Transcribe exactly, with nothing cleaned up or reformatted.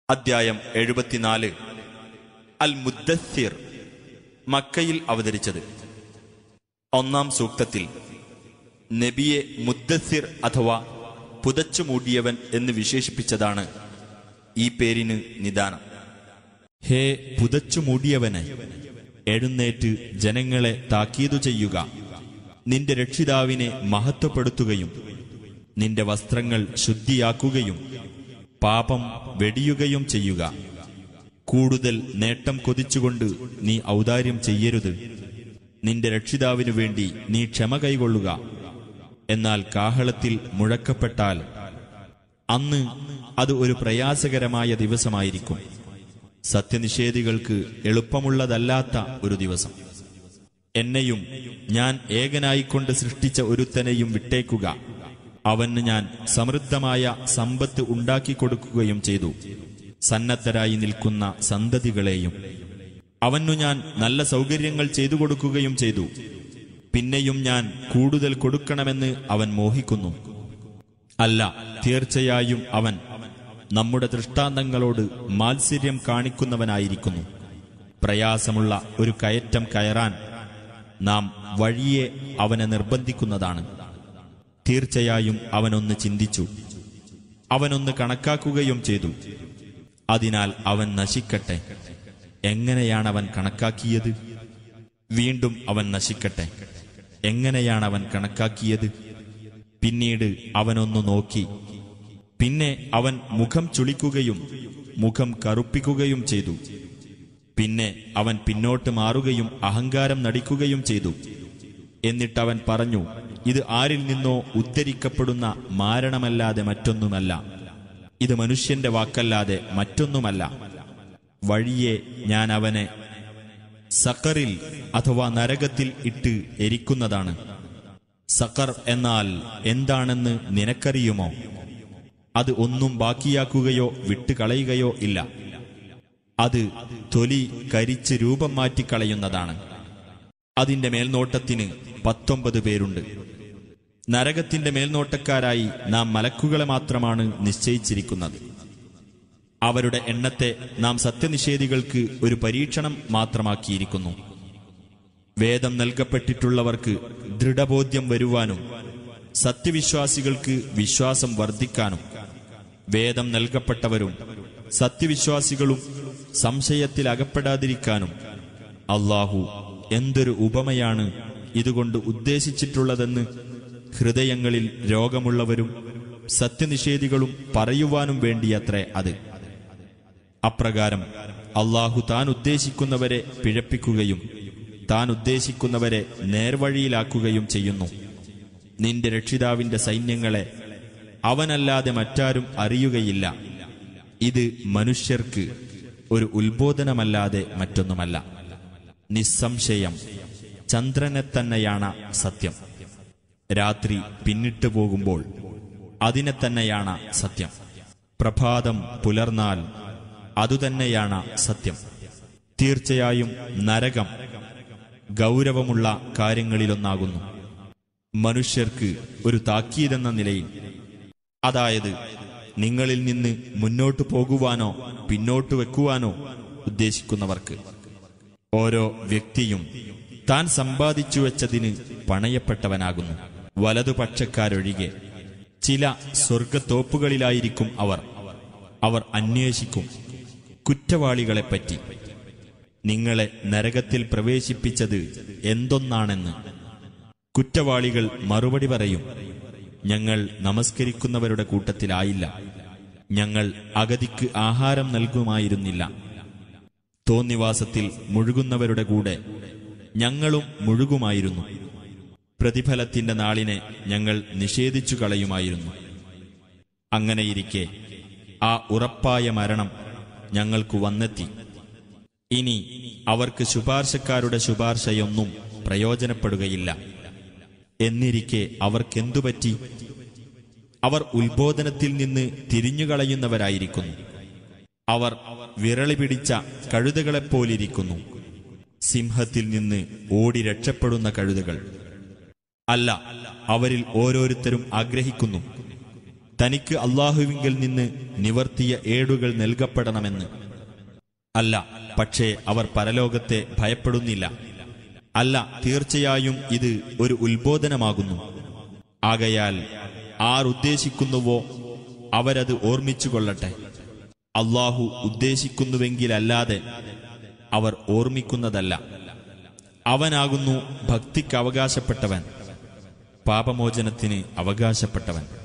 അദ്ധ്യായം എഴുപത്തിനാല്. അൽ മുദ്ദസ്സിർ, മക്കയിൽ അവതരിച്ചത്. ഒന്നാം സൂക്തത്തിൽ നബിയെ മുദ്ദസ്സിർ അഥവാ പുതച്ചുമൂടിയവൻ എന്ന് വിശേഷിപ്പിച്ചതാണ് ഈ പേരിന് നിദാനം. ഹേ പുതച്ചുമൂടിയവനെ, എഴുന്നേറ്റ് ജനങ്ങളെ താക്കീതു ചെയ്യുക. നിന്റെ രക്ഷിതാവിനെ മഹത്വപ്പെടുത്തുകയും നിന്റെ വസ്ത്രങ്ങൾ ശുദ്ധിയാക്കുകയും പാപം വെടിയുകയും ചെയ്യുക. കൂടുതൽ നേട്ടം കൊതിച്ചുകൊണ്ട് നീ ഔദാര്യം ചെയ്യരുത്. നിന്റെ രക്ഷിതാവിനു വേണ്ടി നീ ക്ഷമ കൈകൊള്ളുക. എന്നാൽ കാഹളത്തിൽ മുഴക്കപ്പെട്ടാൽ അന്ന് അത് ഒരു പ്രയാസകരമായ ദിവസമായിരിക്കും, സത്യനിഷേധികൾക്ക് എളുപ്പമുള്ളതല്ലാത്ത ഒരു ദിവസം. എന്നെയും ഞാൻ ഏകനായിക്കൊണ്ട് സൃഷ്ടിച്ച ഒരുത്തനെയും വിട്ടേക്കുക. അവന് ഞാൻ സമൃദ്ധമായ സമ്പത്ത് ഉണ്ടാക്കിക്കൊടുക്കുകയും ചെയ്തു. സന്നദ്ധരായി നിൽക്കുന്ന സന്തതികളെയും അവനു ഞാൻ നല്ല സൗകര്യങ്ങൾ ചെയ്തു കൊടുക്കുകയും ചെയ്തു. പിന്നെയും ഞാൻ കൂടുതൽ കൊടുക്കണമെന്ന് അവൻ മോഹിക്കുന്നു. അല്ല, തീർച്ചയായും അവൻ നമ്മുടെ ദൃഷ്ടാന്തങ്ങളോട് മാത്സര്യം കാണിക്കുന്നവനായിരിക്കുന്നു. പ്രയാസമുള്ള ഒരു കയറ്റം കയറാൻ നാം വഴിയെ അവനെ നിർബന്ധിക്കുന്നതാണ്. തീർച്ചയായും അവനൊന്ന് ചിന്തിച്ചു, അവനൊന്ന് കണക്കാക്കുകയും ചെയ്തു. അതിനാൽ അവൻ നശിക്കട്ടെ. എങ്ങനെയാണവൻ കണക്കാക്കിയത്? വീണ്ടും അവൻ നശിക്കട്ടെ. എങ്ങനെയാണവൻ കണക്കാക്കിയത്? പിന്നീട് അവനൊന്നു നോക്കി. പിന്നെ അവൻ മുഖം ചുളിക്കുകയും മുഖം കറുപ്പിക്കുകയും ചെയ്തു. പിന്നെ അവൻ പിന്നോട്ട് മാറുകയും അഹങ്കാരം നടിക്കുകയും ചെയ്തു. എന്നിട്ടവൻ പറഞ്ഞു, ഇത് ആരിൽ നിന്നോ ഉദ്ധരിക്കപ്പെടുന്ന മാരണമല്ലാതെ മറ്റൊന്നുമല്ല. ഇത് മനുഷ്യന്റെ വാക്കല്ലാതെ മറ്റൊന്നുമല്ല. വഴിയെ ഞാൻ അവനെ സഖറിൽ അഥവാ നരകത്തിൽ ഇട്ട് എരിക്കുന്നതാണ്. സഖർ എന്നാൽ എന്താണെന്ന് നിനക്കറിയുമോ? അത് ഒന്നും ബാക്കിയാക്കുകയോ വിട്ടുകളയുകയോ ഇല്ല. അത് തൊലി കരിച്ച് രൂപം മാറ്റിക്കളയുന്നതാണ്. അതിന്റെ മേൽനോട്ടത്തിന് പത്തൊമ്പത് പേരുണ്ട്. നരകത്തിന്റെ മേൽനോട്ടക്കാരായി നാം മലക്കുകളെ മാത്രമാണ് നിശ്ചയിച്ചിരിക്കുന്നത്. അവരുടെ എണ്ണത്തെ നാം സത്യനിഷേധികൾക്ക് ഒരു പരീക്ഷണം മാത്രമാക്കിയിരിക്കുന്നു. വേദം നൽകപ്പെട്ടിട്ടുള്ളവർക്ക് ദൃഢബോധ്യം വരുവാനും സത്യവിശ്വാസികൾക്ക് വിശ്വാസം വർദ്ധിക്കാനും വേദം നൽകപ്പെട്ടവരും സത്യവിശ്വാസികളും സംശയത്തിൽ അകപ്പെടാതിരിക്കാനും അല്ലാഹു എന്തൊരു ഉപമയാണ് ഇതുകൊണ്ട് ഉദ്ദേശിച്ചിട്ടുള്ളതെന്ന് ഹൃദയങ്ങളിൽ രോഗമുള്ളവരും സത്യനിഷേധികളും പറയുവാനും വേണ്ടിയത്രേ അത്. അപ്രകാരം അല്ലാഹു താൻ ഉദ്ദേശിക്കുന്നവരെ പിഴപ്പിക്കുകയും താൻ ഉദ്ദേശിക്കുന്നവരെ നേർവഴിയിലാക്കുകയും ചെയ്യുന്നു. നിന്റെ രക്ഷിതാവിന്റെ സൈന്യങ്ങളെ അവനല്ലാതെ മറ്റാരും അറിയുകയില്ല. ഇത് മനുഷ്യർക്ക് ഒരു ഉത്ബോധനമല്ലാതെ മറ്റൊന്നുമല്ല. നിസ്സംശയം ചന്ദ്രനെ തന്നെയാണ് സത്യം. രാത്രി പിന്നിട്ടു പോകുമ്പോൾ അതിനെ തന്നെയാണ് സത്യം. പ്രഭാതം പുലർന്നാൽ അതുതന്നെയാണ് സത്യം. തീർച്ചയായും നരകം ഗൗരവമുള്ള കാര്യങ്ങളിലൊന്നാകുന്നു. മനുഷ്യർക്ക് ഒരു താക്കീതെന്ന നിലയിൽ, അതായത് നിങ്ങളിൽ നിന്ന് മുന്നോട്ടു പോകുവാനോ പിന്നോട്ടു വെക്കുവാനോ ഉദ്ദേശിക്കുന്നവർക്ക്. ഓരോ വ്യക്തിയും താൻ സമ്പാദിച്ചു വെച്ചതിന് പണയപ്പെട്ടവനാകുന്നു. വലതുപക്ഷക്കാരൊഴികെ ചില സ്വർഗത്തോപ്പുകളിലായിരിക്കും അവർ. അവർ അന്വേഷിക്കും കുറ്റവാളികളെപ്പറ്റി, നിങ്ങളെ നരകത്തിൽ പ്രവേശിപ്പിച്ചത് എന്തൊന്നാണെന്ന്. കുറ്റവാളികൾ മറുപടി പറയും, ഞങ്ങൾ നമസ്കരിക്കുന്നവരുടെ കൂട്ടത്തിലായില്ല. ഞങ്ങൾ അഗതിക്ക് ആഹാരം നൽകുമായിരുന്നില്ല. തോന്നിവാസത്തിൽ മുഴുകുന്നവരുടെ കൂടെ ഞങ്ങളും മുഴുകുമായിരുന്നു. പ്രതിഫലത്തിന്റെ നാളിനെ ഞങ്ങൾ നിഷേധിച്ചു കളയുമായിരുന്നു. അങ്ങനെയിരിക്കെ ആ ഉറപ്പായ മരണം ഞങ്ങൾക്കു വന്നെത്തി. ഇനി അവർക്ക് ശുപാർശക്കാരുടെ ശുപാർശയൊന്നും പ്രയോജനപ്പെടുകയില്ല. എന്നിരിക്കെ അവർക്കെന്തുപറ്റി? അവർ ഉത്ബോധനത്തിൽ നിന്ന് തിരിഞ്ഞുകളയുന്നവരായിരിക്കുന്നു. അവർ വിരളി പിടിച്ച കഴുതകളെപ്പോലിരിക്കുന്നു, സിംഹത്തിൽ നിന്ന് ഓടി രക്ഷപ്പെടുന്ന കഴുതകൾ. അല്ല, അവരിൽ ഓരോരുത്തരും ആഗ്രഹിക്കുന്നു, തനിക്ക് അല്ലാഹുവിങ്കൽ നിന്ന് നിവർത്തിയ ഏടുകൾ നൽകപ്പെടണമെന്ന്. അല്ല, പക്ഷേ അവർ പരലോകത്തെ ഭയപ്പെടുന്നില്ല. അല്ല, തീർച്ചയായും ഇത് ഒരു ഉത്ബോധനമാകുന്നു. ആകയാൽ ആർ ഉദ്ദേശിക്കുന്നുവോ അവരത് ഓർമ്മിച്ചുകൊള്ളട്ടെ. അല്ലാഹു ഉദ്ദേശിക്കുന്നുവെങ്കിലല്ലാതെ അവർ ഓർമ്മിക്കുന്നതല്ല. അവനാകുന്നു ഭക്തിക്ക് അവകാശപ്പെട്ടവൻ, പാപമോചനത്തിന് അവകാശപ്പെട്ടവൻ.